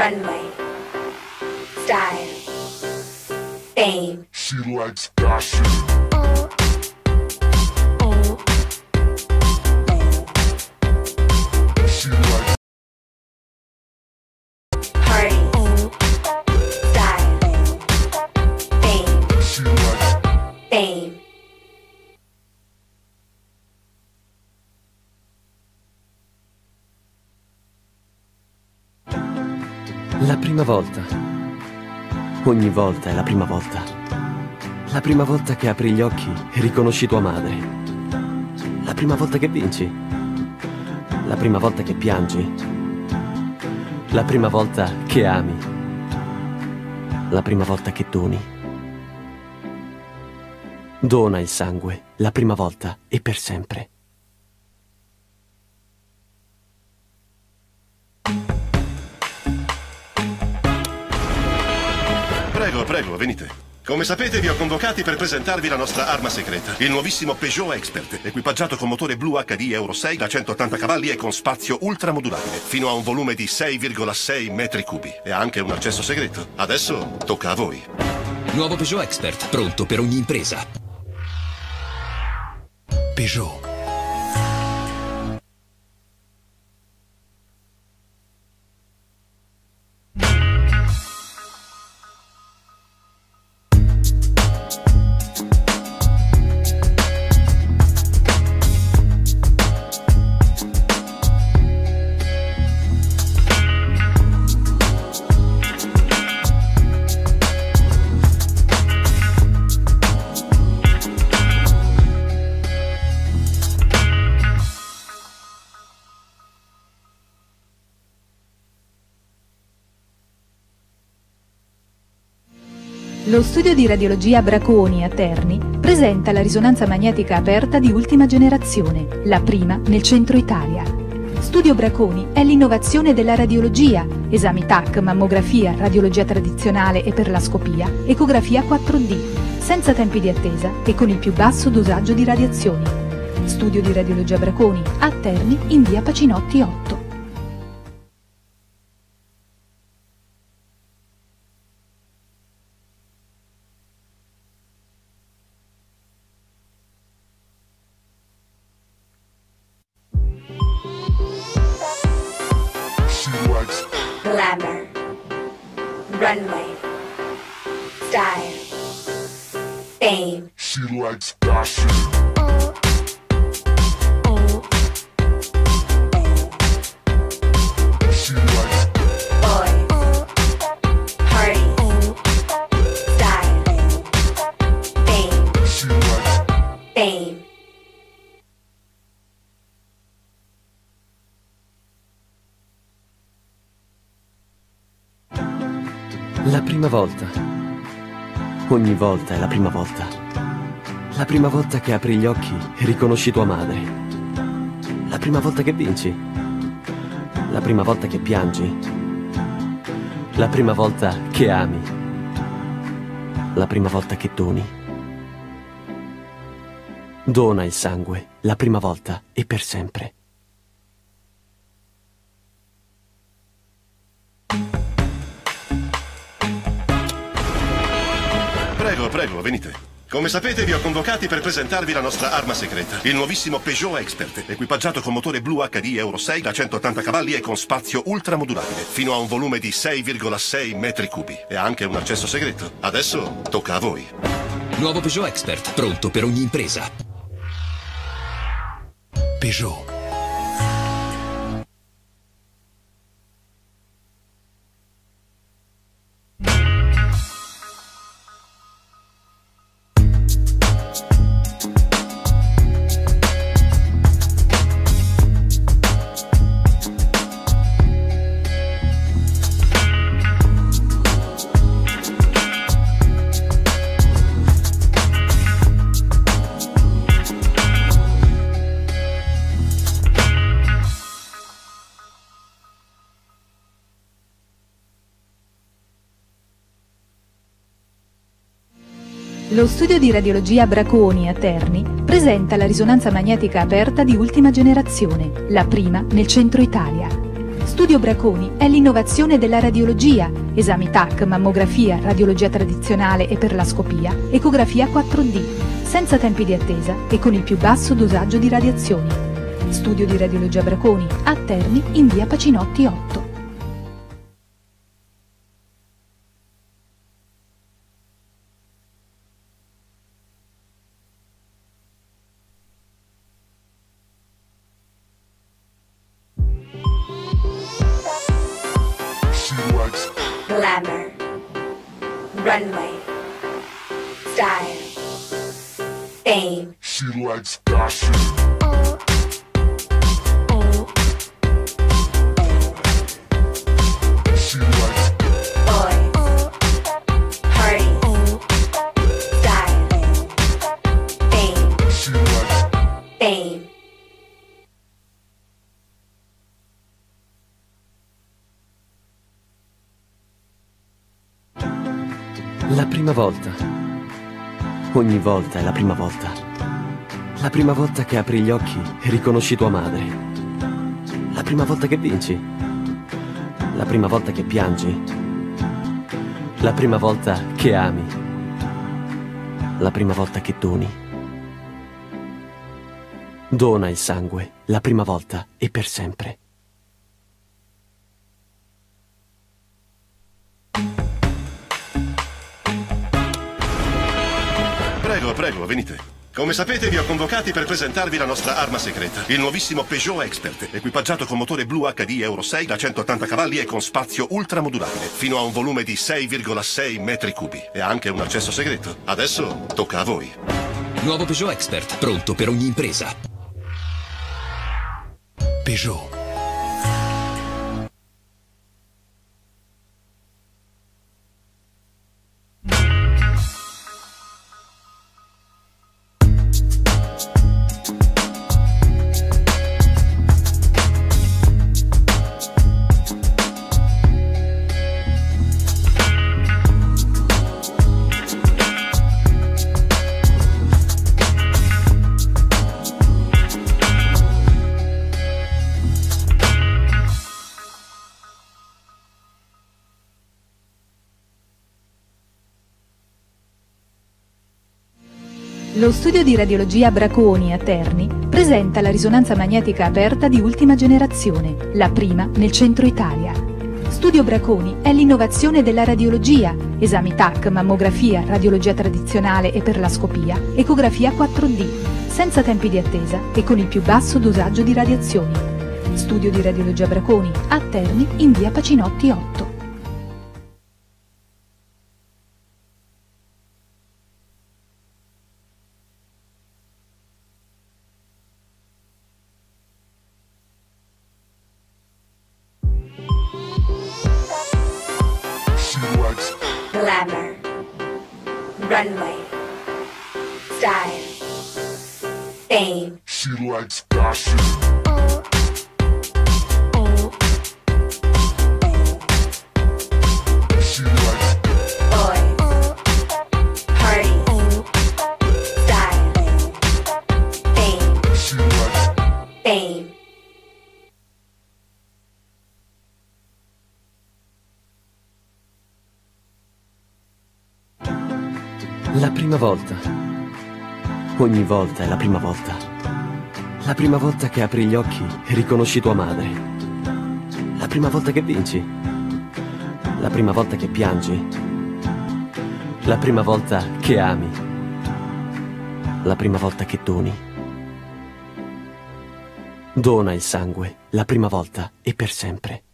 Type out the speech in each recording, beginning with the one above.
runway, style, fame. She likes fashion. She likes Party, style, fame. she likes Fame. La prima volta. Ogni volta è la prima volta. La prima volta che apri gli occhi e riconosci tua madre. La prima volta che vinci. La prima volta che piangi. La prima volta che ami. La prima volta che doni. Dona il sangue, la prima volta e per sempre. Prego, prego, venite. Come sapete vi ho convocati per presentarvi la nostra arma segreta, il nuovissimo Peugeot Expert, equipaggiato con motore Blue HD Euro 6 da 180 cavalli e con spazio ultramodulabile, fino a un volume di 6,6 metri cubi. E ha anche un accesso segreto. Adesso tocca a voi. Nuovo Peugeot Expert, pronto per ogni impresa. Peugeot. Lo studio di radiologia Braconi a Terni presenta la risonanza magnetica aperta di ultima generazione, la prima nel centro Italia. Studio Braconi è l'innovazione della radiologia, esami TAC, mammografia, radiologia tradizionale e per la scopia, ecografia 4D, senza tempi di attesa e con il più basso dosaggio di radiazioni. Studio di radiologia Braconi a Terni in via Pacinotti 8. Glamour, runway, style, fame. She likes fashion. She likes Boys, party, style, fame. she likes Fame. La prima volta. Ogni volta è la prima volta. La prima volta che apri gli occhi e riconosci tua madre. La prima volta che vinci. La prima volta che piangi. La prima volta che ami. La prima volta che doni. Dona il sangue, la prima volta e per sempre. Prego, prego, venite. Come sapete vi ho convocati per presentarvi la nostra arma segreta, il nuovissimo Peugeot Expert, equipaggiato con motore Blue HD Euro 6 da 180 cavalli e con spazio ultramodulabile, fino a un volume di 6,6 metri cubi. E ha anche un accesso segreto. Adesso tocca a voi. Nuovo Peugeot Expert, pronto per ogni impresa. Peugeot. Lo studio di radiologia Braconi a Terni presenta la risonanza magnetica aperta di ultima generazione, la prima nel centro Italia. Studio Braconi è l'innovazione della radiologia, esami TAC, mammografia, radiologia tradizionale e per la scopia, ecografia 4D, senza tempi di attesa e con il più basso dosaggio di radiazioni. Studio di radiologia Braconi, a Terni, in via Pacinotti 8. She likes Glamour. Runway. Style. Fame. She likes fashion. She likes Boys. Party. Style. Fame. she likes Fame. La prima volta. Ogni volta è la prima volta. La prima volta che apri gli occhi e riconosci tua madre. La prima volta che vinci. La prima volta che piangi. La prima volta che ami. La prima volta che doni. Dona il sangue, la prima volta e per sempre. Prego, prego, venite. Come sapete vi ho convocati per presentarvi la nostra arma segreta, il nuovissimo Peugeot Expert, equipaggiato con motore Blue HD Euro 6 da 180 cavalli e con spazio ultramodulabile, fino a un volume di 6,6 metri cubi e ha anche un accesso segreto. Adesso tocca a voi. Nuovo Peugeot Expert, pronto per ogni impresa. Peugeot. Lo studio di radiologia Braconi a Terni presenta la risonanza magnetica aperta di ultima generazione, la prima nel centro Italia. Studio Braconi è l'innovazione della radiologia, esami TAC, mammografia, radiologia tradizionale e per la scopia, ecografia 4D, senza tempi di attesa e con il più basso dosaggio di radiazioni. Studio di radiologia Braconi a Terni, in via Pacinotti 8. she likes Glamour. Runway. Style. Fame. she likes fashion. She likes Boys. Party. Style. Fame. she likes Fame. La prima volta. Ogni volta è la prima volta. La prima volta che apri gli occhi e riconosci tua madre. La prima volta che vinci. La prima volta che piangi. La prima volta che ami. La prima volta che doni. Dona il sangue, la prima volta e per sempre.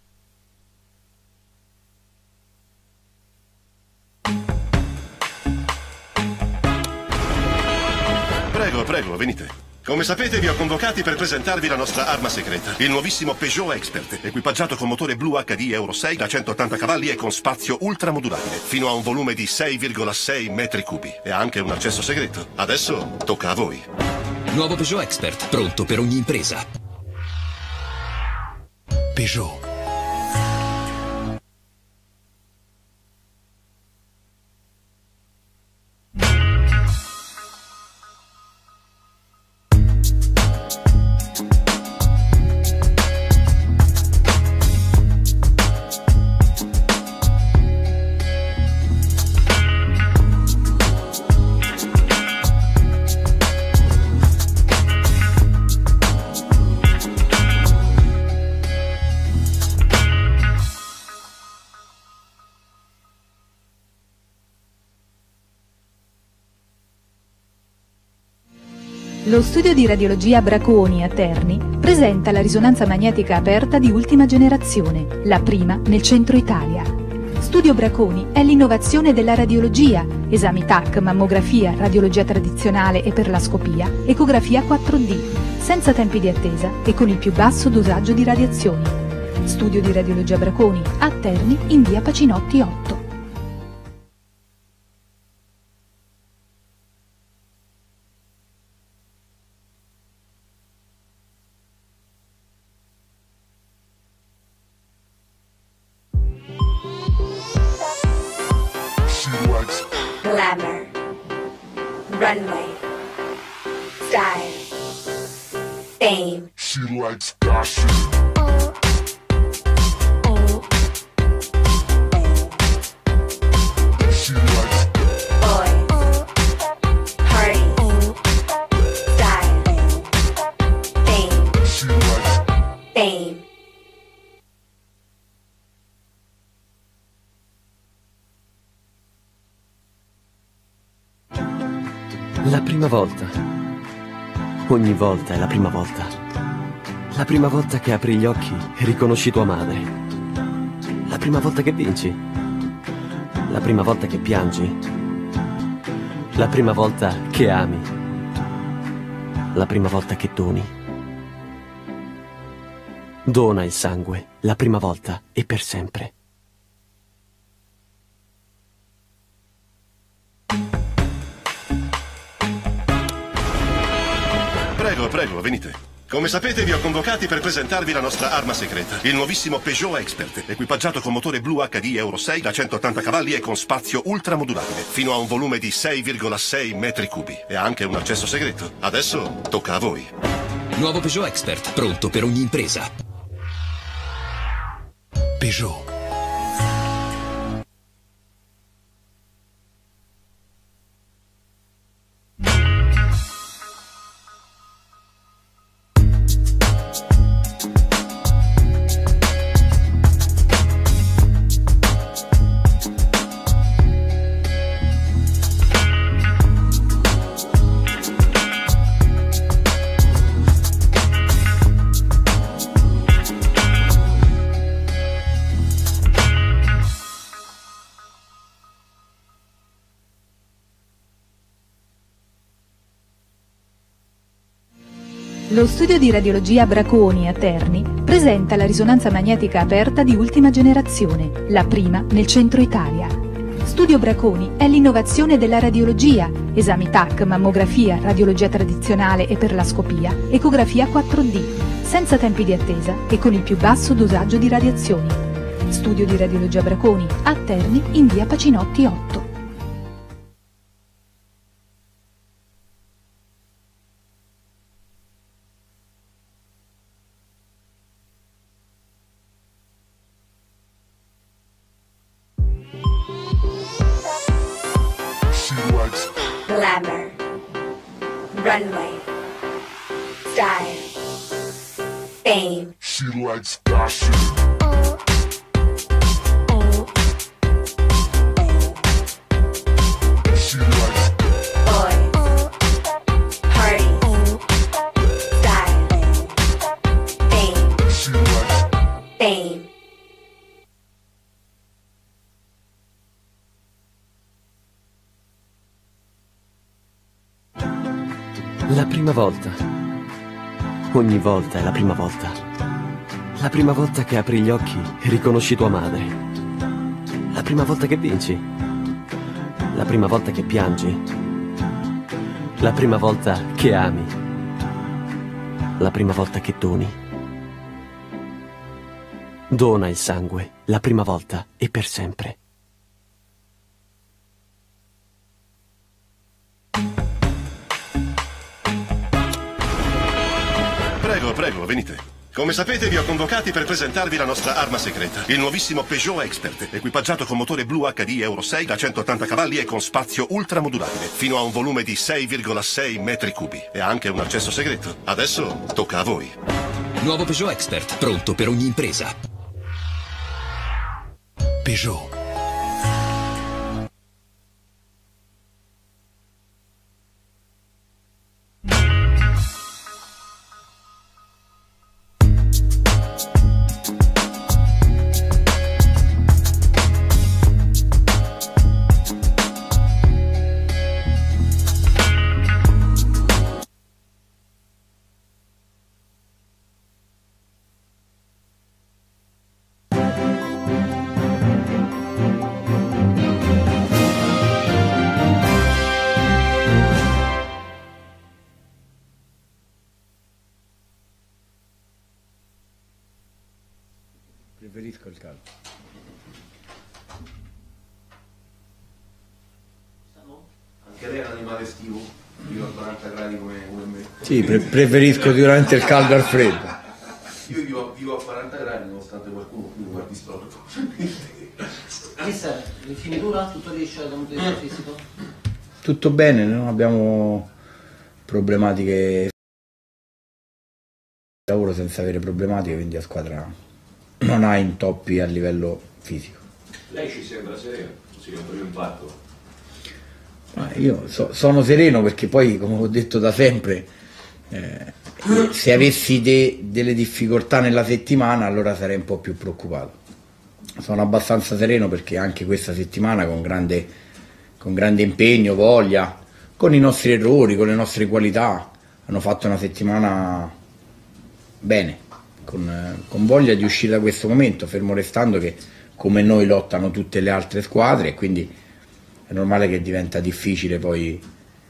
Prego, prego, venite. Come sapete vi ho convocati per presentarvi la nostra arma segreta, il nuovissimo Peugeot Expert, equipaggiato con motore Blue HD Euro 6 da 180 cavalli e con spazio ultramodulabile, fino a un volume di 6,6 metri cubi e ha anche un accesso segreto. Adesso tocca a voi. Nuovo Peugeot Expert, pronto per ogni impresa. Peugeot. Lo studio di radiologia Braconi a Terni presenta la risonanza magnetica aperta di ultima generazione, la prima nel centro Italia. Studio Braconi è l'innovazione della radiologia, esami TAC, mammografia, radiologia tradizionale e per la scopia, ecografia 4D, senza tempi di attesa e con il più basso dosaggio di radiazioni. Studio di radiologia Braconi a Terni in via Pacinotti 8. She likes Glamour. Runway. Style. Fame. She likes gossip. She likes Boys. Party. Style. Fame. she likes Fame. La prima volta. Ogni volta è la prima volta. La prima volta che apri gli occhi e riconosci tua madre. La prima volta che vinci. La prima volta che piangi. La prima volta che ami. La prima volta che doni. Dona il sangue, la prima volta e per sempre. Prego, prego, venite. Come sapete vi ho convocati per presentarvi la nostra arma segreta, il nuovissimo Peugeot Expert, equipaggiato con motore Blue HD Euro 6 da 180 cavalli e con spazio ultramodulabile, fino a un volume di 6,6 metri cubi e ha anche un accesso segreto. Adesso tocca a voi. Nuovo Peugeot Expert, pronto per ogni impresa. Peugeot. Lo studio di radiologia Braconi a Terni presenta la risonanza magnetica aperta di ultima generazione, la prima nel centro Italia. Studio Braconi è l'innovazione della radiologia, esami TAC, mammografia, radiologia tradizionale e per la scopia, ecografia 4D, senza tempi di attesa e con il più basso dosaggio di radiazioni. Studio di radiologia Braconi a Terni in via Pacinotti 8. she likes Glamour. Runway. Style. Fame. she likes gossip. She likes Boys. Party. Style. Fame. she likes Fame. La prima volta. Ogni volta è la prima volta. La prima volta che apri gli occhi e riconosci tua madre. La prima volta che vinci. La prima volta che piangi. La prima volta che ami. La prima volta che doni. Dona il sangue, la prima volta e per sempre. Prego, prego, venite. Come sapete vi ho convocati per presentarvi la nostra arma segreta, il nuovissimo Peugeot Expert, equipaggiato con motore Blue HD Euro 6 da 180 cavalli e con spazio ultramodulabile, fino a un volume di 6,6 metri cubi e ha anche un accesso segreto. Adesso tocca a voi. Nuovo Peugeot Expert, pronto per ogni impresa. Peugeot. Preferisco il caldo. Anche lei è un animale estivo, vivo a 40 gradi come me. Sì, preferisco sicuramente il caldo al freddo. Io vivo a 40 gradi nonostante qualcuno mi guardi storto. Mister, rifinitura? Tutto liscio dal punto di vista fisico? Tutto bene, non abbiamo problematiche. Lavoro senza avere problematiche, quindi la squadra non ha intoppi a livello fisico. Lei ci sembra sereno, si è un primo impatto. Ma io sono sereno perché poi, come ho detto da sempre, se avessi delle difficoltà nella settimana allora sarei un po' più preoccupato. Sono abbastanza sereno perché anche questa settimana con grande impegno, voglia, con i nostri errori, con le nostre qualità, hanno fatto una settimana bene, con voglia di uscire da questo momento, fermo restando che come noi lottano tutte le altre squadre e quindi è normale che diventa difficile poi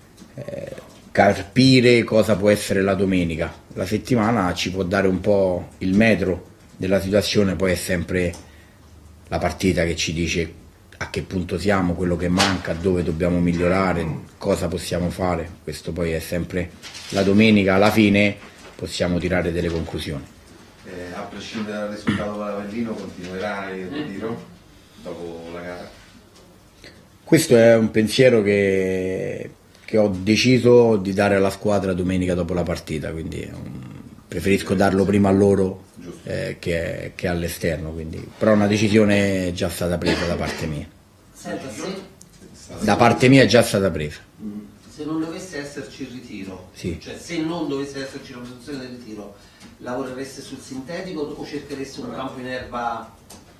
capire cosa può essere la domenica. La settimana ci può dare un po' il metro della situazione, poi è sempre la partita che ci dice a che punto siamo, quello che manca, dove dobbiamo migliorare, cosa possiamo fare. Questo poi è sempre la domenica, alla fine possiamo tirare delle conclusioni. A prescindere dal risultato con l'Avellino continuerà il ritiro dopo la gara? Questo è un pensiero che ho deciso di dare alla squadra domenica dopo la partita, quindi preferisco darlo prima a loro che all'esterno, però una decisione è già stata presa da parte mia. Senta, Da parte mia è già stata presa. se non dovesse esserci il ritiro, Sì. cioè se non dovesse esserci la posizione del ritiro, lavorereste sul sintetico o cerchereste un campo in erba?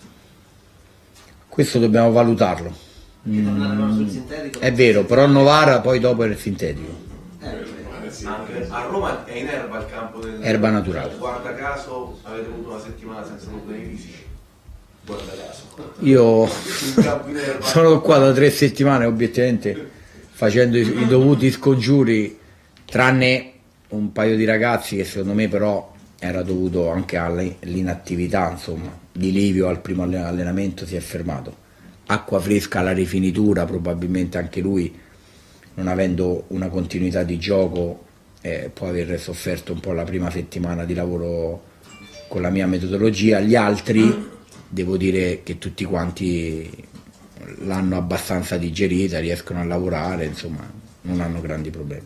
Questo dobbiamo valutarlo. Che tornare però sul sintetico? È vero, però Novara poi dopo è il sintetico. Anche a Roma è in erba il campo del... Erba naturale. Guarda caso avete avuto una settimana senza problemi fisici. Guarda caso. Io Il campo in erba. sono qua da 3 settimane obiettivamente facendo i dovuti scongiuri, tranne un paio di ragazzi che secondo me però era dovuto anche all'inattività, insomma. Di Livio al primo allenamento si è fermato. Acqua fresca alla rifinitura, probabilmente anche lui, non avendo una continuità di gioco, può aver sofferto un po' la prima settimana di lavoro con la mia metodologia. Gli altri devo dire che tutti quanti l'hanno abbastanza digerita, riescono a lavorare, insomma non hanno grandi problemi.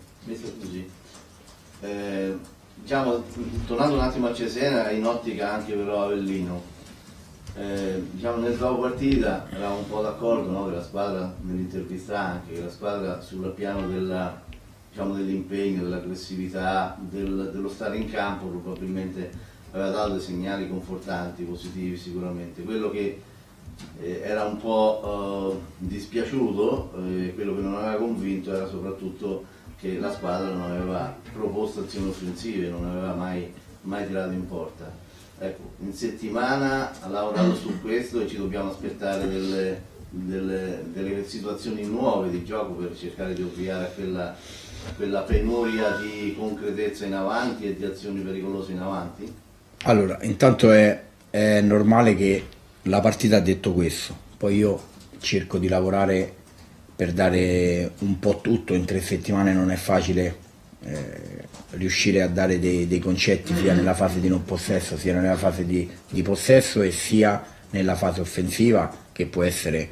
Diciamo, tornando un attimo a Cesena, in ottica anche però Avellino, diciamo nel dopo partita eravamo un po' d'accordo, no, che la squadra, nell'intervista anche, che la squadra sul piano diciamo, dell'impegno, dell'aggressività, dello stare in campo probabilmente aveva dato dei segnali confortanti, positivi sicuramente. Quello che era un po' dispiaciuto, quello che non aveva convinto era soprattutto che la squadra non aveva proposto azioni offensive, non aveva mai tirato in porta. Ecco, in settimana ha lavorato su questo e ci dobbiamo aspettare delle situazioni nuove di gioco per cercare di ovviare a quella penuria di concretezza in avanti e di azioni pericolose in avanti? Allora, intanto è normale che la partita ha detto questo, poi io cerco di lavorare per dare un po' tutto, in 3 settimane non è facile riuscire a dare dei concetti sia nella fase di non possesso, sia nella fase di possesso e sia nella fase offensiva, che può essere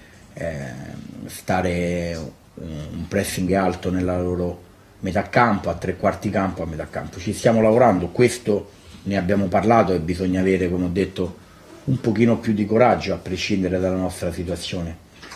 stare un pressing alto nella loro metà campo, a 3/4 campo, a metà campo. Ci stiamo lavorando, questo ne abbiamo parlato e bisogna avere, come ho detto, un pochino più di coraggio a prescindere dalla nostra situazione.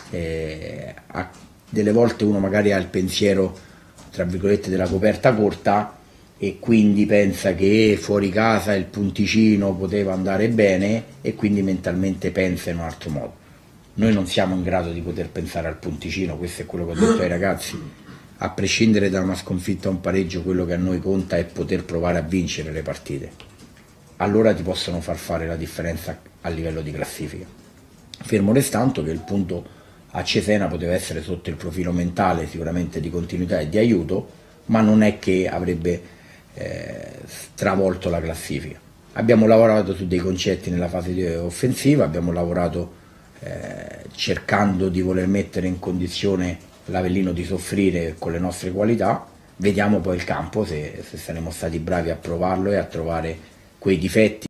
Delle volte uno magari ha il pensiero, tra virgolette, della coperta corta e quindi pensa che fuori casa il punticino poteva andare bene e quindi mentalmente pensa in un altro modo. Noi non siamo in grado di poter pensare al punticino, questo è quello che ho detto ai ragazzi. A prescindere da una sconfitta o un pareggio, quello che a noi conta è poter provare a vincere le partite. Allora ti possono far fare la differenza a livello di classifica. Fermo restando che il punto a Cesena poteva essere sotto il profilo mentale sicuramente di continuità e di aiuto, ma non è che avrebbe stravolto la classifica. Abbiamo lavorato su dei concetti nella fase offensiva, abbiamo lavorato cercando di voler mettere in condizione l'Avellino di soffrire con le nostre qualità. Vediamo poi il campo se saremo stati bravi a provarlo e a trovare quei difetti,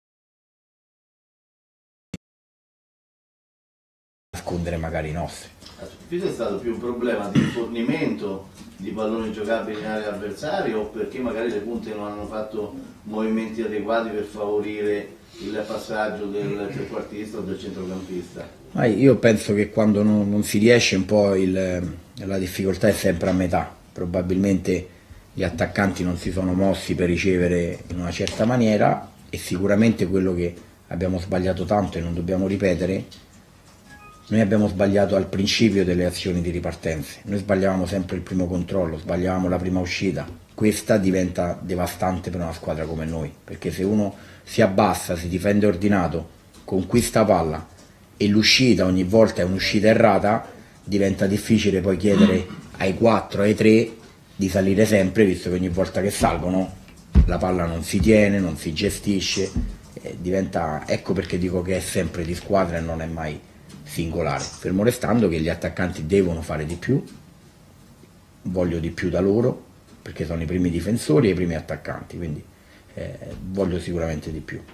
nascondere magari i nostri. È stato più un problema di fornimento di palloni giocabili in area avversaria, o perché magari le punte non hanno fatto movimenti adeguati per favorire il passaggio del trequartista o del centrocampista? Io penso che quando non si riesce un po' la difficoltà è sempre a metà. Probabilmente gli attaccanti non si sono mossi per ricevere in una certa maniera, e sicuramente quello che abbiamo sbagliato tanto e non dobbiamo ripetere, noi abbiamo sbagliato al principio delle azioni di ripartenza. Noi sbagliavamo sempre il primo controllo, sbagliavamo la prima uscita. Questa diventa devastante per una squadra come noi, perché se uno si abbassa, si difende ordinato, conquista palla e l'uscita ogni volta è un'uscita errata, diventa difficile poi chiedere ai 4, ai 3 di salire sempre, visto che ogni volta che salgono la palla non si tiene, non si gestisce, ecco perché dico che è sempre di squadra e non è mai singolare, fermo restando che gli attaccanti devono fare di più, voglio di più da loro, perché sono i primi difensori e i primi attaccanti, quindi voglio sicuramente di più.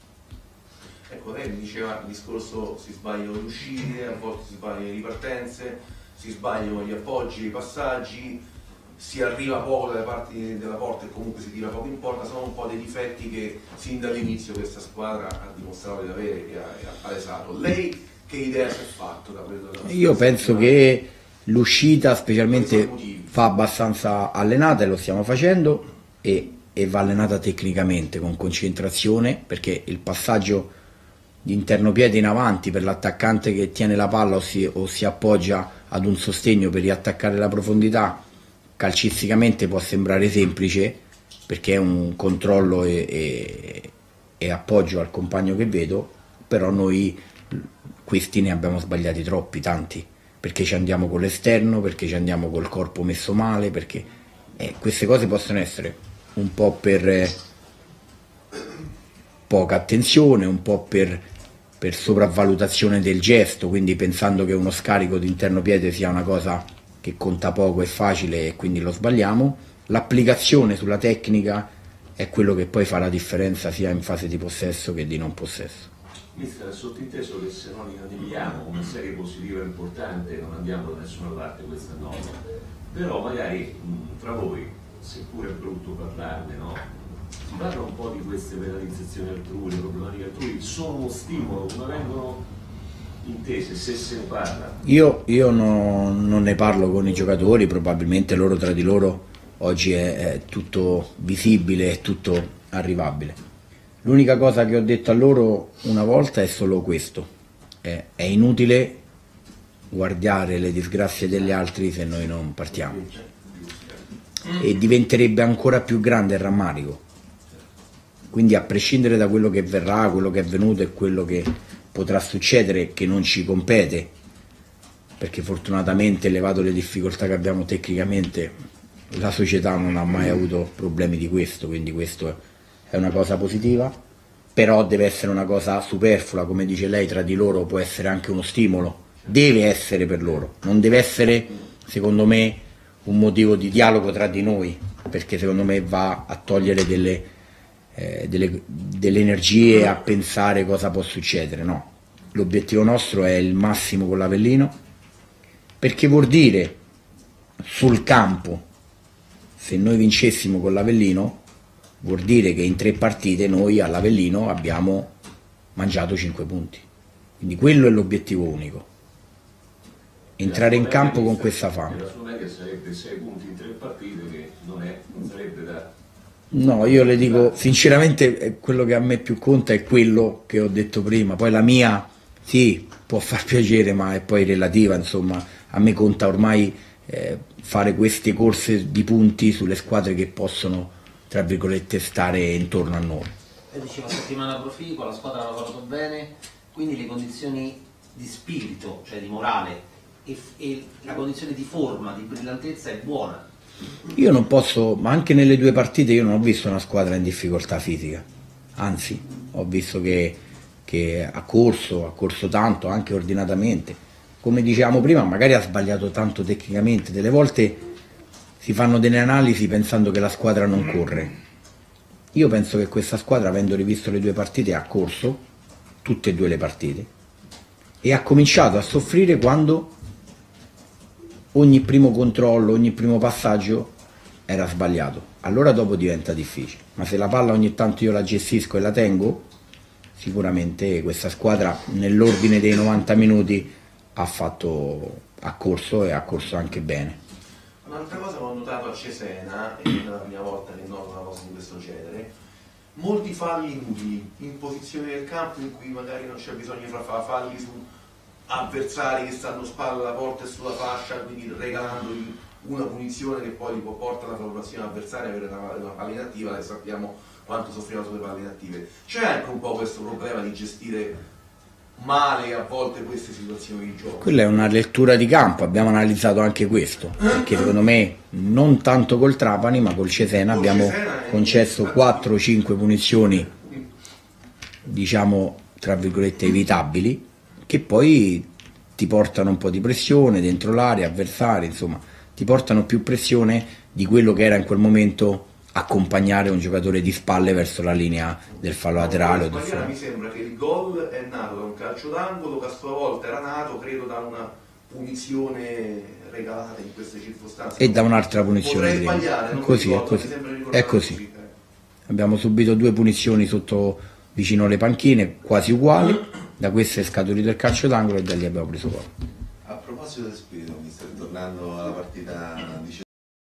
Ecco, lei mi diceva il discorso: si sbagliano le uscite, a volte si sbagliano le ripartenze, si sbagliano gli appoggi, i passaggi, si arriva poco dalle parti della porta e comunque si tira poco in porta. Sono un po' dei difetti che sin dall'inizio questa squadra ha dimostrato di avere e ha palesato. Lei che idea si è fatto da quello? Io penso che l'uscita specialmente va abbastanza allenata, e lo stiamo facendo, e va allenata tecnicamente, con concentrazione, perché il passaggio di interno piede in avanti per l'attaccante che tiene la palla o si appoggia ad un sostegno per riattaccare la profondità, calcisticamente può sembrare semplice, perché è un controllo e appoggio al compagno che vedo, però noi questi ne abbiamo sbagliati troppi, tanti, perché ci andiamo con l'esterno, perché ci andiamo col corpo messo male, perché queste cose possono essere un po' per poca attenzione, un po' per sopravvalutazione del gesto, quindi pensando che uno scarico di interno piede sia una cosa che conta poco e facile e quindi lo sbagliamo. L'applicazione sulla tecnica è quello che poi fa la differenza sia in fase di possesso che di non possesso. Mister, è sottinteso che se non inanimiamo come serie positiva importante non andiamo da nessuna parte quest'anno, però magari tra voi, seppure è brutto parlarne, no? Si parla un po' di queste penalizzazioni altrui, le problematiche altrui, sono uno stimolo, come vengono intese, se se ne parla? Io non ne parlo con i giocatori, probabilmente loro tra di loro oggi è tutto visibile, è tutto arrivabile. L'unica cosa che ho detto a loro una volta è solo questo: è inutile guardare le disgrazie degli altri se noi non partiamo, e diventerebbe ancora più grande il rammarico. Quindi, a prescindere da quello che verrà, quello che è venuto e quello che potrà succedere, che non ci compete, perché fortunatamente, levato le difficoltà che abbiamo tecnicamente, la società non ha mai avuto problemi di questo, quindi questo è una cosa positiva, però deve essere una cosa superflua, come dice lei, tra di loro può essere anche uno stimolo, deve essere per loro, non deve essere, secondo me, un motivo di dialogo tra di noi, perché secondo me va a togliere delle energie a pensare cosa può succedere. No, l'obiettivo nostro è il massimo con l'Avellino, perché vuol dire sul campo, se noi vincessimo con l'Avellino, vuol dire che in 3 partite noi all'Avellino abbiamo mangiato 5 punti, quindi quello è l'obiettivo unico, entrare in campo con questa fame. La sua media sarebbe 6 punti in 3 partite, che non sarebbe da... No, io le dico sinceramente, quello che a me più conta è quello che ho detto prima, poi la mia sì, può far piacere, ma è poi relativa, insomma, a me conta ormai fare queste corse di punti sulle squadre che possono, tra virgolette, stare intorno a noi. Lei diceva settimana proficua, la squadra ha lavorato bene, quindi le condizioni di spirito, cioè di morale, e la condizione di forma, di brillantezza è buona. Io non posso, ma anche nelle 2 partite io non ho visto una squadra in difficoltà fisica, anzi ho visto che ha corso tanto, anche ordinatamente. Come dicevamo prima, magari ha sbagliato tanto tecnicamente, delle volte si fanno delle analisi pensando che la squadra non corre. Io penso che questa squadra, avendo rivisto le 2 partite, ha corso tutte e 2 le partite e ha cominciato a soffrire quando ogni primo controllo, ogni primo passaggio era sbagliato. Allora dopo diventa difficile, ma se la palla ogni tanto io la gestisco e la tengo, sicuramente questa squadra nell'ordine dei 90 minuti ha corso e ha corso anche bene. Un'altra cosa che ho notato a Cesena, e non è la prima volta che noto una cosa di questo genere, molti falli inutili in posizioni del campo in cui magari non c'è bisogno di fare falli su avversari che stanno spalla alla porta e sulla fascia, quindi regalandogli una punizione che poi li porta alla valutazione avversaria per una palla inattiva, e sappiamo quanto soffriamo sulle palle inattive. C'è anche un po' questo problema di gestire male a volte queste situazioni di gioco. Quella è una lettura di campo, abbiamo analizzato anche questo, perché secondo me non tanto col Trapani ma col Cesena abbiamo concesso 4 o 5 punizioni, diciamo tra virgolette evitabili, che poi ti portano un po' di pressione dentro l'area, avversari, insomma ti portano più pressione di quello che era in quel momento accompagnare un giocatore di spalle verso la linea del fallo laterale o del fallo. Mi sembra che il gol è nato da un calcio d'angolo che a sua volta era nato, credo, da una punizione regalata in queste circostanze e da un'altra punizione. Potrei sbagliare, non così, ricordo, è così. Abbiamo subito 2 punizioni sotto vicino alle panchine quasi uguali, da queste è scaturito il calcio d'angolo e da lì abbiamo preso gol. A proposito del spirito, mister, tornando alla partita di Cesena,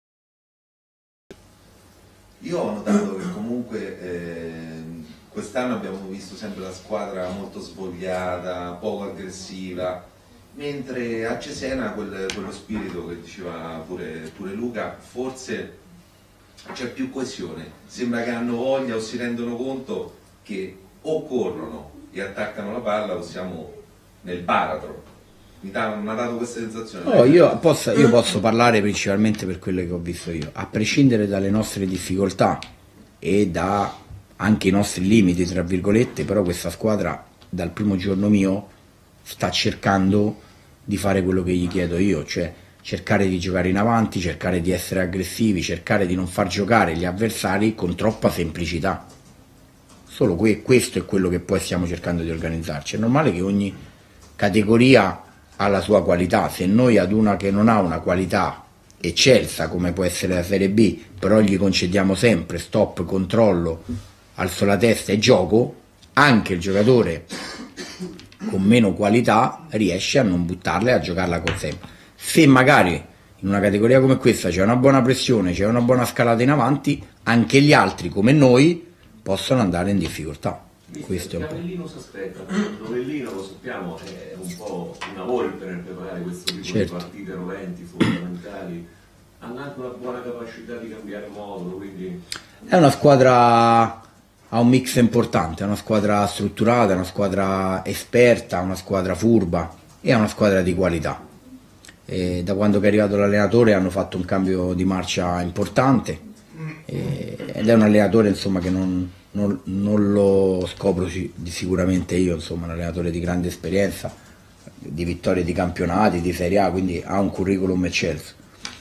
io ho notato che comunque quest'anno abbiamo visto sempre la squadra molto svogliata, poco aggressiva, mentre a Cesena quello spirito che diceva pure Luca, forse c'è più coesione, sembra che hanno voglia o si rendono conto che o corrono e attaccano la palla o siamo nel baratro. Mi ha dato questa sensazione. Oh, io posso parlare principalmente per quello che ho visto io, a prescindere dalle nostre difficoltà e da anche i nostri limiti tra virgolette, però questa squadra dal primo giorno mio sta cercando di fare quello che gli chiedo io, cioè cercare di giocare in avanti, cercare di essere aggressivi, cercare di non far giocare gli avversari con troppa semplicità. Solo questo è quello che poi stiamo cercando di organizzarci. È normale che ogni categoria ha la sua qualità, se noi ad una che non ha una qualità eccelsa come può essere la Serie B, però gli concediamo sempre stop, controllo, alzo la testa e gioco, anche il giocatore con meno qualità riesce a non buttarla e a giocarla con sempre. Se magari in una categoria come questa c'è una buona pressione, c'è una buona scalata in avanti, anche gli altri come noi possono andare in difficoltà. Questo è un po'. Cavellino si aspetta, Novellino lo sappiamo è un po' una volpe nel preparare questo tipo di partite roventi, fondamentali, hanno anche una buona capacità di cambiare modulo, quindi è una squadra, ha un mix importante, è una squadra strutturata, è una squadra esperta, una squadra furba e è una squadra di qualità. E da quando è arrivato l'allenatore hanno fatto un cambio di marcia importante ed è un allenatore insomma che non lo scopro sicuramente io, insomma un allenatore di grande esperienza, di vittorie di campionati, di Serie A, quindi ha un curriculum eccelso.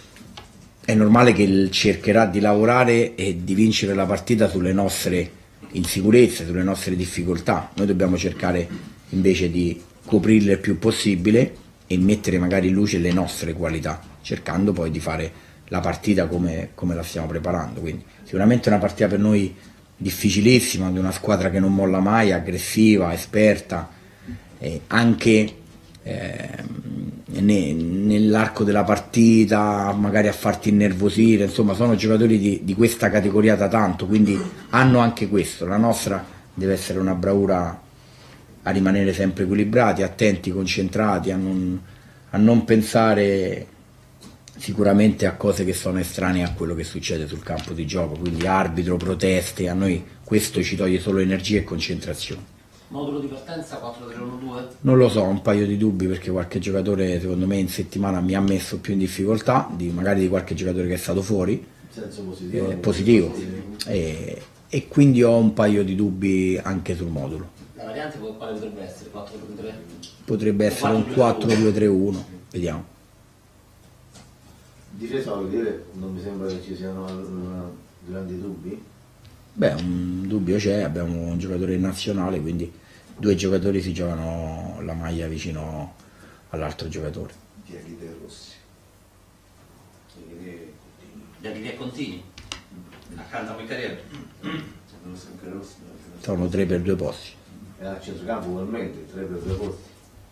È normale che cercherà di lavorare e di vincere la partita sulle nostre insicurezze, sulle nostre difficoltà. Noi dobbiamo cercare invece di coprirle il più possibile e mettere magari in luce le nostre qualità, cercando poi di fare la partita come la stiamo preparando. Quindi sicuramente è una partita per noi difficilissima, di una squadra che non molla mai, aggressiva, esperta, anche nell'arco della partita magari a farti innervosire, insomma sono giocatori di questa categoria da tanto, quindi hanno anche questo. La nostra deve essere una bravura a rimanere sempre equilibrati, attenti, concentrati, a non pensare sicuramente a cose che sono estranee a quello che succede sul campo di gioco, quindi arbitro, proteste, a noi questo ci toglie solo energia e concentrazione. Modulo di partenza 4-3-1-2? Non lo so, ho un paio di dubbi perché qualche giocatore secondo me in settimana mi ha messo più in difficoltà, magari di qualche giocatore che è stato fuori. In senso positivo. Positivo. E e quindi ho un paio di dubbi anche sul modulo. La variante quale potrebbe essere? 4-3? Potrebbe essere un 4-2-3-1, vediamo. Difesa, voglio dire, non mi sembra che ci siano grandi dubbi. Beh, un dubbio c'è, abbiamo un giocatore nazionale, quindi 2 giocatori si giocano la maglia vicino all'altro giocatore. Diachite Rossi. Diachite Contini. Accanto a Miccarello. Sono 3 per 2 posti. E a centrocampo ugualmente, 3 per 2 posti.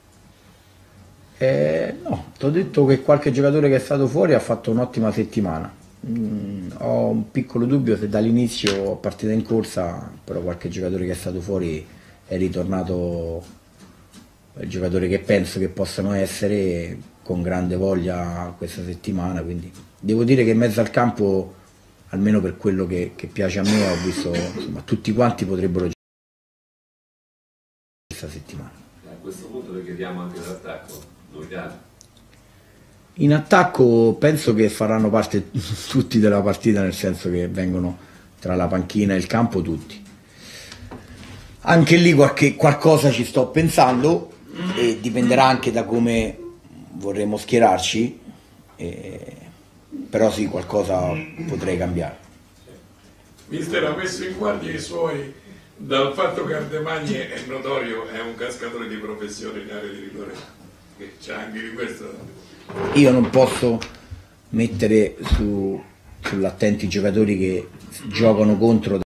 No, ti ho detto che qualche giocatore che è stato fuori ha fatto un'ottima settimana. Ho un piccolo dubbio se dall'inizio partita in corsa, però qualche giocatore che è stato fuori è ritornato il giocatore che penso che possano essere, con grande voglia questa settimana, quindi devo dire che in mezzo al campo, almeno per quello che piace a me, ho visto insomma tutti quanti potrebbero giocare questa settimana. A questo punto le chiediamo anche l'attacco, novità. In attacco penso che faranno parte tutti della partita, nel senso che vengono tra la panchina e il campo tutti. Anche lì qualcosa ci sto pensando e dipenderà anche da come vorremmo schierarci, però sì, qualcosa potrei cambiare. Mister ha messo in guardia i suoi dal fatto che Ardemagni è notorio, è un cascatore di professione in area di rigore, che c'è anche di questo. Io non posso mettere sull'attenti i giocatori che giocano contro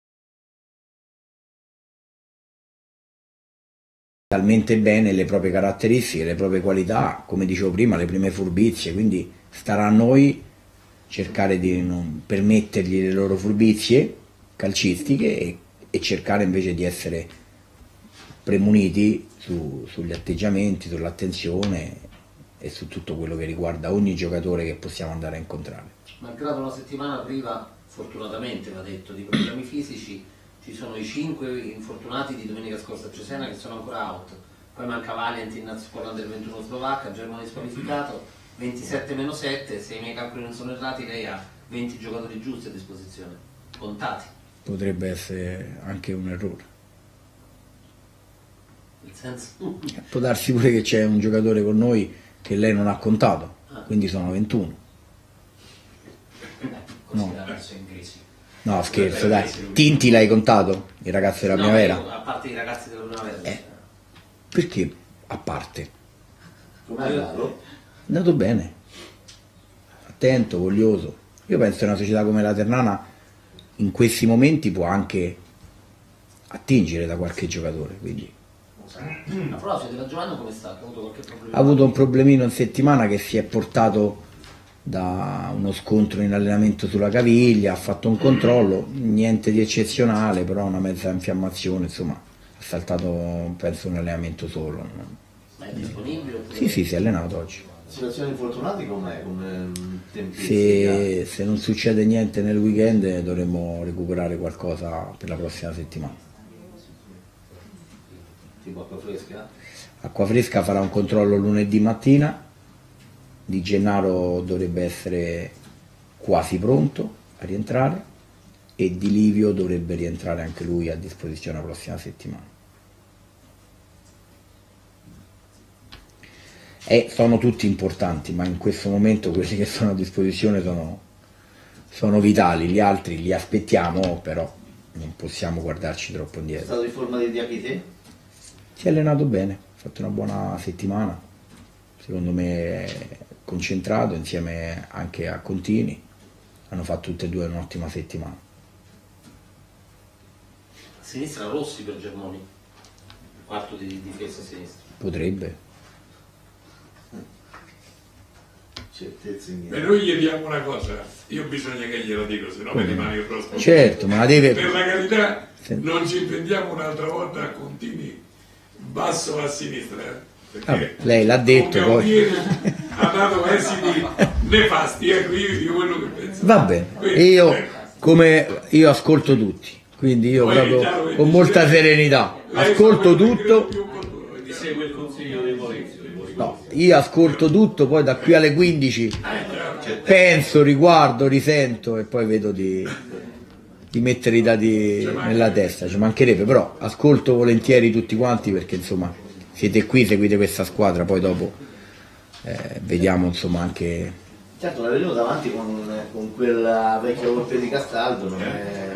talmente bene le proprie caratteristiche, le proprie qualità, come dicevo prima, le prime furbizie, quindi starà a noi cercare di non permettergli le loro furbizie calcistiche e cercare invece di essere premuniti sugli atteggiamenti, sull'attenzione e su tutto quello che riguarda ogni giocatore che possiamo andare a incontrare. Malgrado una settimana priva, fortunatamente va detto, di problemi fisici, ci sono i 5 infortunati di domenica scorsa a Cesena che sono ancora out, poi manca Valentin, squadra del 21 slovacca, Germani squalificato, 27-7, se i miei calcoli non sono errati lei ha 20 giocatori giusti a disposizione, contati. Potrebbe essere anche un errore. Nel senso? Può darsi pure che c'è un giocatore con noi che lei non ha contato, quindi sono 21. No. No, scherzo, dai. Tinti l'hai contato? Il ragazzo della primavera? A parte i ragazzi della primavera. Perché a parte? Come è andato? È andato bene. Attento, voglioso. Io penso che una società come la Ternana in questi momenti può anche attingere da qualche giocatore, quindi. A proposito della Giovanna come sta? Ha avuto qualche problema? Ha avuto un problemino in settimana che si è portato da uno scontro in allenamento sulla caviglia, ha fatto un controllo, niente di eccezionale, però una mezza infiammazione, insomma, ha saltato penso un allenamento solo. Ma è disponibile? Sì, si è allenato oggi. Situazioni infortunati com'è? Come tempistica? Se non succede niente nel weekend dovremmo recuperare qualcosa per la prossima settimana. Tipo acqua fresca? Acqua Fresca farà un controllo lunedì mattina, Di Gennaro dovrebbe essere quasi pronto a rientrare e Di Livio dovrebbe rientrare anche lui a disposizione la prossima settimana. Sono tutti importanti, ma in questo momento quelli che sono a disposizione sono vitali, gli altri li aspettiamo, però non possiamo guardarci troppo È indietro. stato in forma di Diachite? Si è allenato bene, ha fatto una buona settimana, secondo me concentrato insieme anche a Contini, hanno fatto tutte e due un'ottima settimana. A sinistra Rossi per Germoni, quarto di difesa a sinistra. Potrebbe. Certezze in E noi gli diamo una cosa, io bisogna che glielo dico, se no mi rimane il prossimo. Certo, ma la deve... Per la carità, non ci prendiamo un'altra volta a Contini basso a sinistra. Perché lei l'ha detto poi. Ha dato esiti nefasti, ecco, io dico quello che penso. Va bene, io ascolto tutti, quindi io proprio con molta serenità ascolto tutto. Ti segue il consiglio dei Maurizio. No, io ascolto tutto, poi da qui alle 15 penso, riguardo, risento e poi vedo di di mettere i dati nella testa, ci mancherebbe, però ascolto volentieri tutti quanti perché insomma siete qui, seguite questa squadra, poi dopo vediamo insomma anche... Certo, l'Avellino davanti con quella vecchia volpe di Castaldo non è...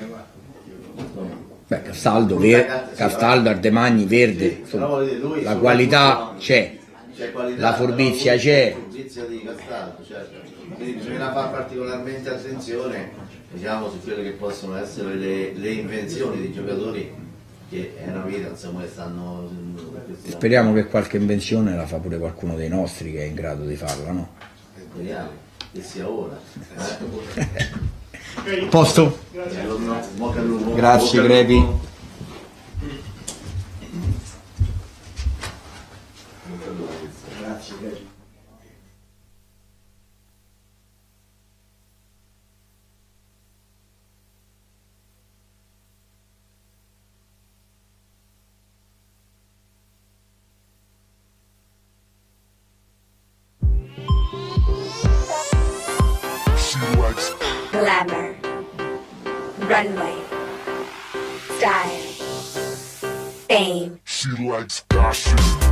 Beh, Castaldo, Ardemagni, Verde, insomma, la qualità c'è, la furbizia c'è. La furbizia di Castaldo, certo. Quindi bisogna fare particolarmente attenzione, diciamo, su quelle che possono essere le invenzioni di giocatori che è una vita, insomma, che stanno... Speriamo che qualche invenzione la fa pure qualcuno dei nostri che è in grado di farla, no? Speriamo che sia ora. Posto? Grazie Grepi. Grazie Grepi. Glamour, runway, style, fame. She likes fashion.